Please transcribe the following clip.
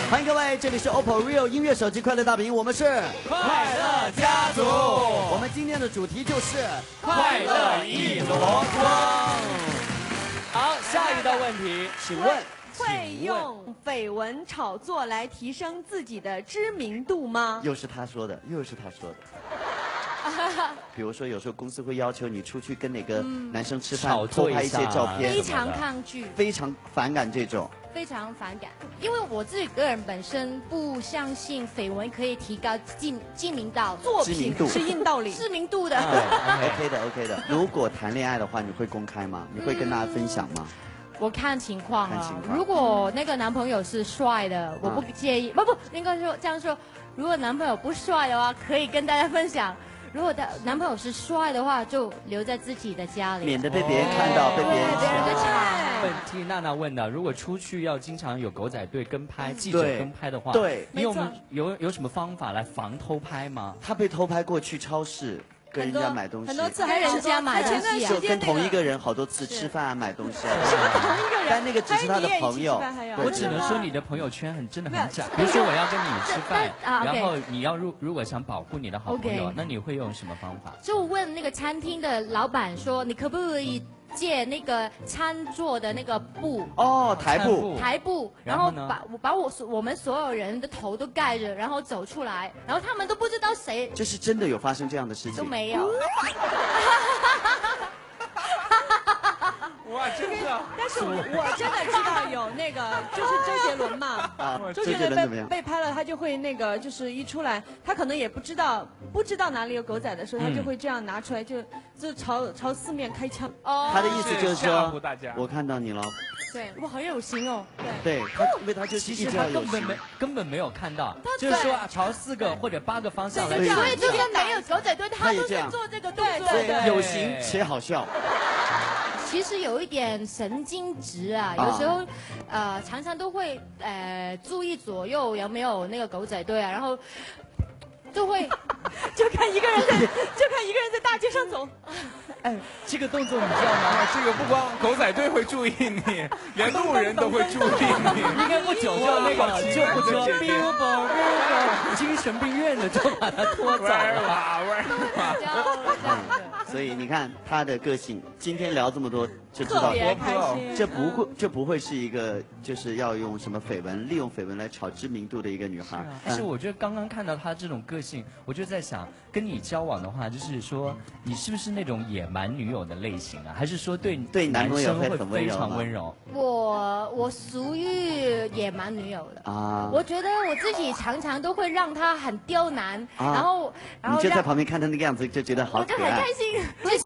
欢迎各位，这里是 OPPO Real 音乐手机快乐大本营，我们是快乐家族。 我们今天的主题就是快乐一箩筐。好，下一道问题， 请问会用绯闻炒作来提升自己的知名度吗？ 又是他说的，又是他说的。比如说，有时候公司会要求你出去跟哪个男生吃饭，偷拍一些照片， 非常抗拒， 非常反感这种。 非常反感，因为我自己个人本身不相信绯闻可以提高知名度， 作品是硬道理， 知名度的。 OK 的 OK 的。如果谈恋爱的话，你会公开吗？你会跟大家分享吗？ 我看情况啊， 看如果那个男朋友是帅的，我不介意。不，应该说这样说，如果男朋友不帅的话，可以跟大家分享。如果男朋友是帅的话，就留在自己的家里， 免得被别人看到，被别人抢。 问题娜娜问的，如果出去要经常有狗仔队跟拍、记者跟拍的话， 对， 你有什么方法来防偷拍吗？ 他被偷拍过去超市跟人家买东西， 很多次还人家买东西就跟同一个人好多次吃饭啊、买东西啊。 是同一个人， 但那个只是他的朋友。 我只能说你的朋友圈真的很窄。比如说我要跟你吃饭，然后你要如果想保护你的好朋友，那你会用什么方法？ 就问那个餐厅的老板说，你可不可以借那个餐桌的那个布哦，台布，然后把我们所有人的头都盖着，然后走出来，然后他们都不知道谁。 这是真的有发生这样的事情？ 都没有。 哇，真的！ 但是我真的知道有那个，就是周杰伦嘛，周杰伦被拍了，他就会那个，就是一出来，他可能也不知道哪里有狗仔的时候，他就会这样拿出来，就朝四面开枪。 哦， 他的意思就是说，我看到你了。 对，我好有心哦。 对，因为他就其实他根本没有看到，就是说朝4个或者8个方向来。 所以就算没有狗仔队，他都是做这个动作。 对，有型且好笑。 其实有一点神经质啊，有时候，常常都会注意左右有没有那个狗仔队啊，然后就会就看一个人在大街上走。 哎，这个动作你知道吗？ 这个不光狗仔队会注意你，连路人都会注意你。 应该不久就那个救护车精神病院的就把他拖走了。 所以你看他的个性，今天聊这么多就知道，这不会是一个就是要用什么利用绯闻来炒知名度的一个女孩。 但是我觉得刚刚看到她这种个性，我就在想，跟你交往的话，就是说你是不是那种野蛮女友的类型啊？还是说对男朋友会非常温柔？ 我属于野蛮女友的啊。我觉得我自己常常都会让她很刁难，然后你就在旁边看她那个样子，就觉得好可爱， 我就很开心。